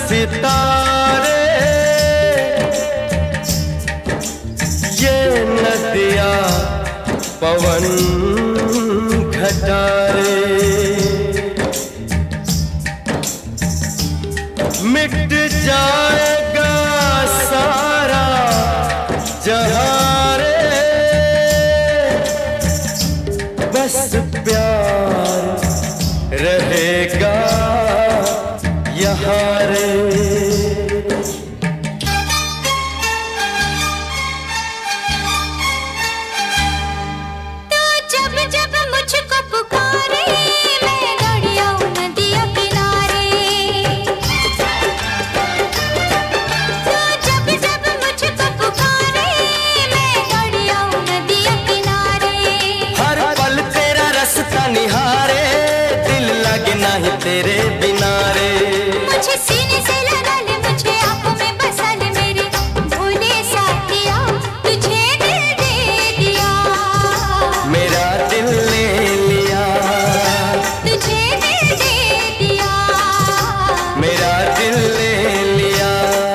सितारे, ये नदियाँ पवन घटारे, मिट जाएगा सारा जहां रे, बस प्यार रहेगा यहाँ रे। तेरे बिना रे मुझे सीने से लगा ले, मुझे आंखों में बसा ले, मेरे भोले साथिया तुझे दिल दे दिया, मेरा दिल ले लिया, तुझे दिल दे दिया, मेरा दिल ले लिया।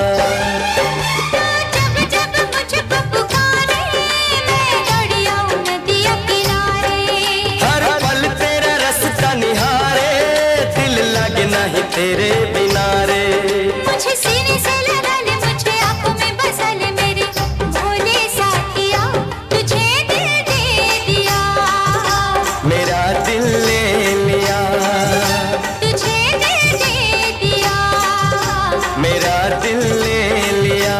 जब जब मुझको पुकारे मैं दौड़ी आऊं नदिया किनारे, हर पल तेरा रास्ता निहारे, नहीं तेरे बिना रे मुझे सीने से लगा ले, मुझे आंखों में बसा ले, मेरे भोले साथिया तुझे दिल दे दिया, मेरा दिल ले लिया, तुझे दिल दे दिया, मेरा दिल ले लिया।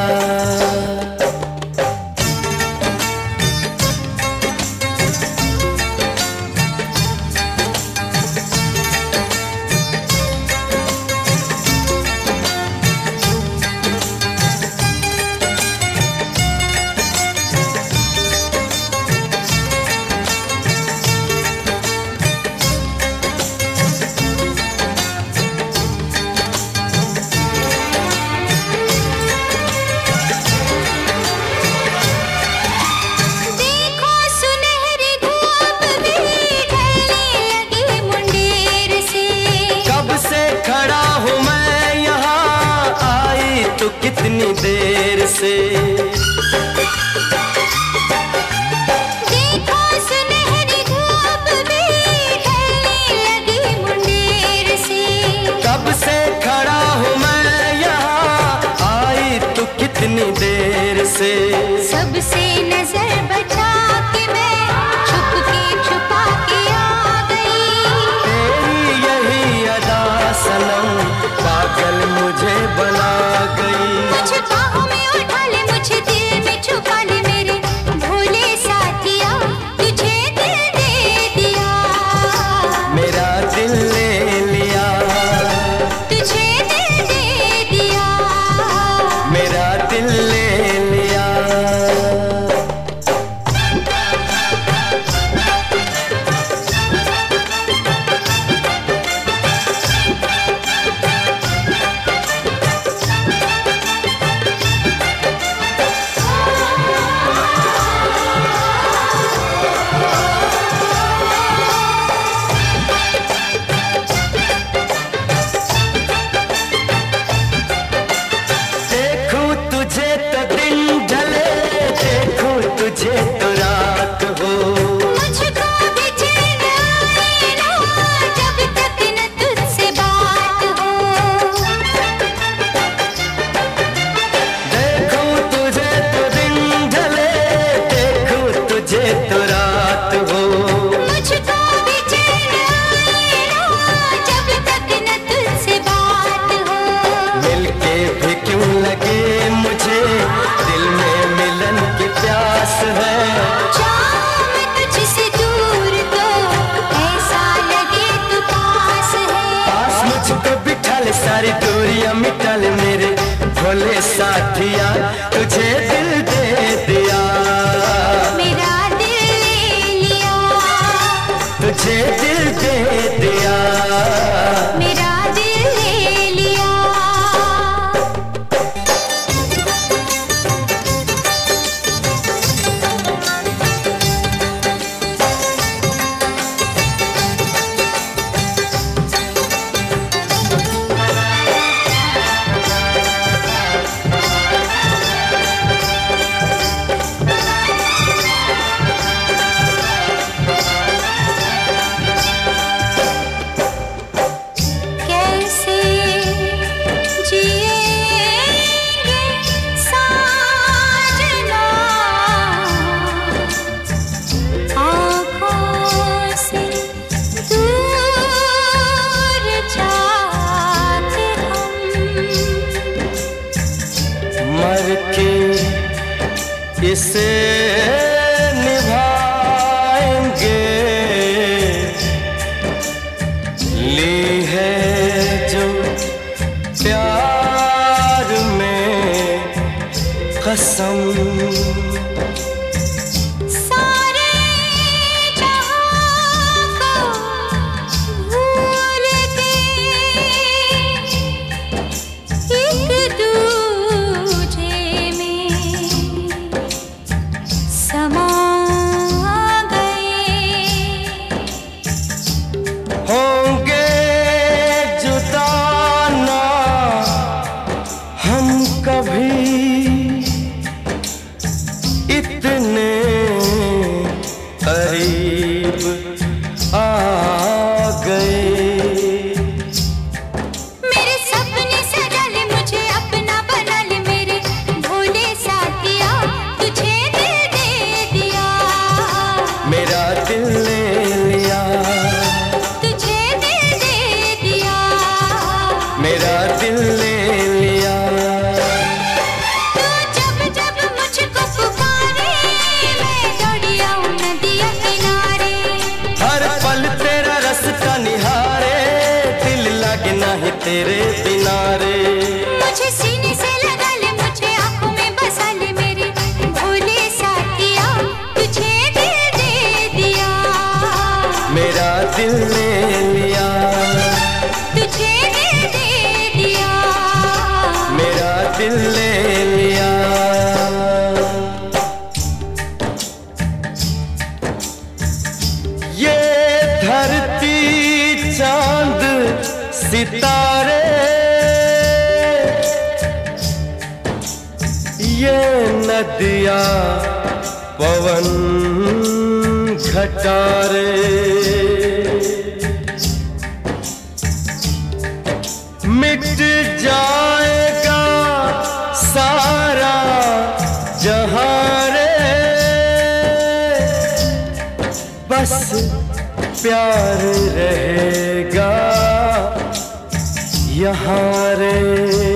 कितनी देर से देखो सुनहरी धूप भी ढलने लगी मुंडेर से, कब से खड़ा हूँ मैं यहाँ, आई तू कितनी देर से, सबसे नजर बचा के मैं छुप के छुपा के आ गई, तेरी यही अदा सनम पागल मुझे बना गई, मुझे बाहों में उठा ले, मुझे दिल में छुपा ले, मेरे भोले साथिया तुझे दिल दे दिया, मेरा दिल ले लिया, तुझे दिल दे दिया, मेरा दिल ले लिया। सारी दूरियां मिटा ले मेरे भोले साथिया, तुझे दिल दे दिया, मेरा दिल ले लिया, तुझे दिल दे दिया, मेरा दिल ले लिया। इसे निभाएंगे। ली है जो प्यार में कसम, सारे जहां को भूल के एक दूजे में समा गए। होंगे जुदा ना हम कभी, इतने करीब आ गए। मेरे सपने सजा ले, मुझे अपना बना ले, मेरे भोले साथिया तुझे दिल दे दिया। मेरा दिल ले लिया, तुझे दिल दे दिया। मेरा दिल ले लिया। तू जब जब मुझको पुकारे, मैं दौड़ी आऊं नदिया किनारे। हर पल तेरा रास्ता निहारे, दिल लगे नहीं तेरे बिना रे। मुझे सीने से लगा ले, मुझे आंखों में बसा ले, मेरे भोले साथिया तुझे दिल दे दिया। मेरा दिल ले लिया, तुझे दिल दे दिया। मेरा दिल ले लिया। ये धरती चांद सितारे, ये नदियाँ पवन घटारे, मिट जाएगा सारा जहां रे, बस प्यार रहेगा यहाँ रे।